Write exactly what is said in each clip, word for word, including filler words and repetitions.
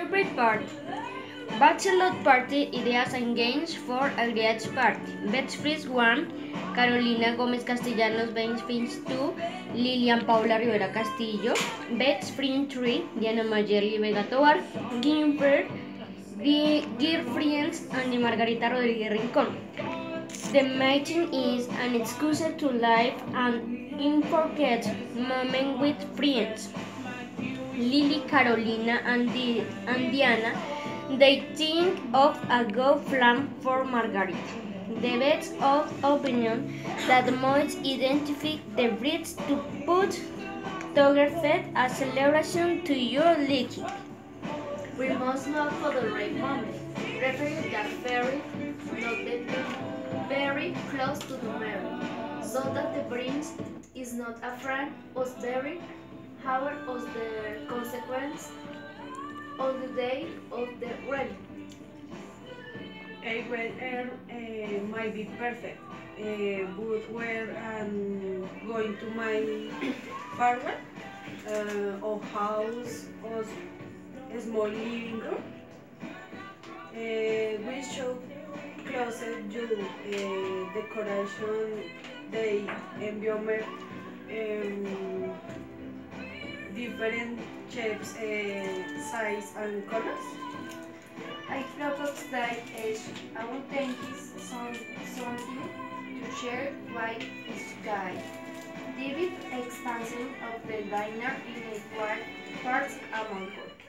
Favorite part. Bachelor Party Ideas and Games for a Great Party. Best Friends one, Carolina Gómez Castellanos, Best Friends two, Lilian Paula Rivera Castillo. Best Friend three, Diana Mayerly Vega Tovar. Gimper, Dear Friends, and Margarita Rodríguez Rincón. The meeting is an excuse to live an unforgettable moment with friends. Lily, Carolina, and, Di- and Diana, they think of a good plan for Margarita. The best of opinion that most identify the breeds to put together a celebration to your leaking. We must look for the right moment, preferring that very, not the very close to the marriage, so that the prince is not afraid of very hour of the consequence on the day of the wedding. A well air uh, might be perfect, uh, but where I'm going to my farewell, uh, or house, or a small living room, uh, we should closet you uh, decoration, the environment, um, different shapes, uh, size and colors. I propose that as I will think some, something to share white sky. Vivid expansion of the diner in a white parts among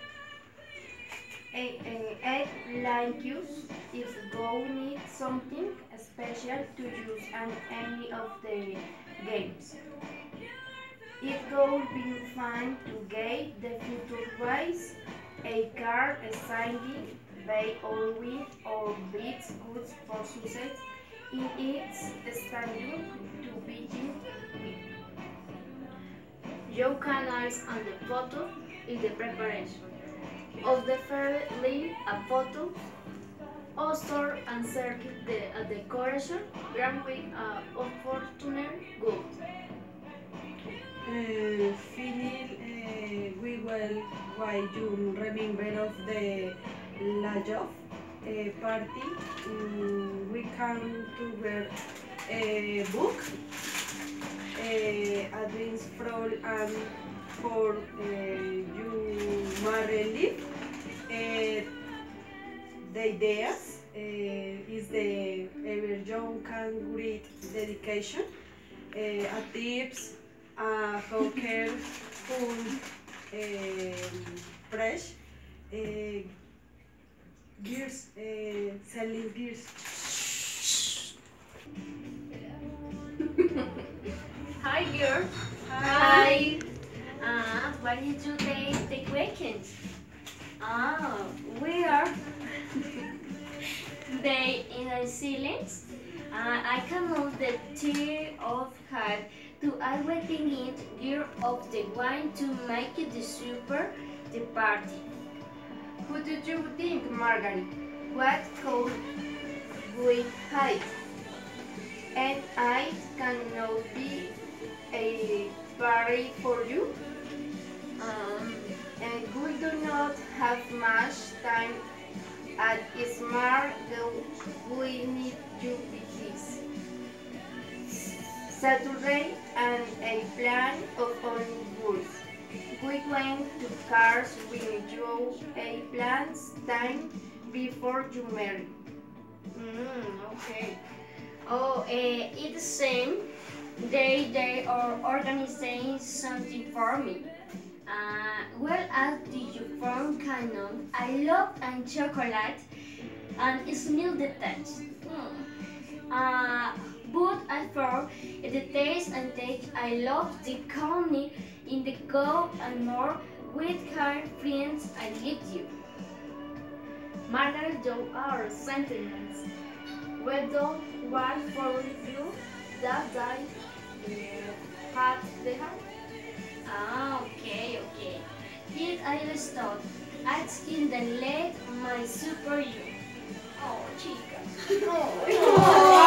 a, a, a like use if go need something special to use on any of the games. It will be fun to get the future wise a car assigning they all win or beats goods for success in its standing to begin with. You can eyes on the photo in the preparation of the fair leave a photo also and circle the a decoration grand with a opportunity good. Uh, Philip, uh, we will, while you remember of the Lajov uh, party, um, we can to read a book, uh, advance from and for uh, you Marley. Uh, the ideas uh, is the ever young can great dedication, uh, a tips, a how care, food, um, fresh, uh, gears, uh, selling gears. Hi girl. Hi. Uh, what did you take the weekend? Ah, we are they in a silence. Uh, I cannot the tear of heart to awaiting it gear of the wine to make it the super the party. Who do you think, Margaret? What could we hide? And I cannot be a party for you. Um, And we do not have much time at Smart Girl. We need you because Saturday and a plan of onwards. We went to cars with you a plans time before you marry. mm, okay. Oh, uh, it's the same. They they are organizing something for me. Uh, well, as the from canon, I love and chocolate and smell the taste. Mm. Uh, but I for the taste and taste, I love the corny in the go and more with her friends I leave you. Margaret, you are sentiments. We don't want for you that I uh, had the heart. Ah, okay, okay. Did I stop asking the late my super you? Oh, chica. Oh.